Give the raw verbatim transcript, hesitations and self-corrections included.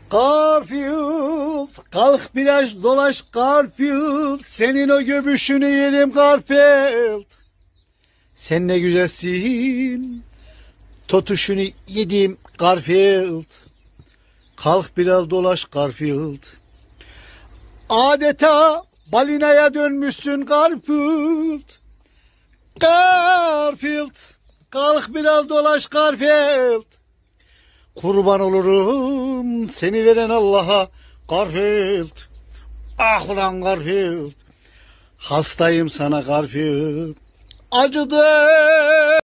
Garfield, kalk biraz dolaş Garfield, senin o göbüşünü yerim Garfield. Sen ne güzelsin, totuşunu yedim Garfield. Kalk biraz dolaş Garfield. Adeta balinaya dönmüşsün Garfield. Garfield, kalk biraz dolaş Garfield. Kurban olurum seni veren Allah'a Garfield. Ah ulan Garfield, hastayım sana Garfield. Acıdı.